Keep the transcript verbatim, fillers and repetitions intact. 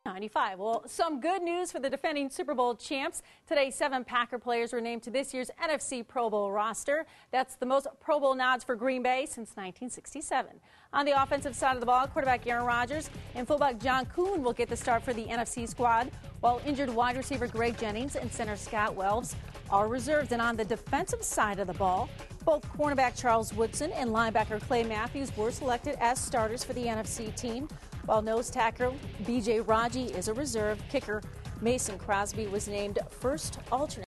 ninety-five. Well, some good news for the defending Super Bowl champs. Today, seven Packer players were named to this year's N F C Pro Bowl roster. That's the most Pro Bowl nods for Green Bay since nineteen sixty-seven. On the offensive side of the ball, quarterback Aaron Rodgers and fullback John Kuhn will get the start for the N F C squad, while injured wide receiver Greg Jennings and center Scott Wells are reserved. And on the defensive side of the ball, both cornerback Charles Woodson and linebacker Clay Matthews were selected as starters for the N F C team, while nose tackle B J Raji is a reserve. Kicker Mason Crosby was named first alternate.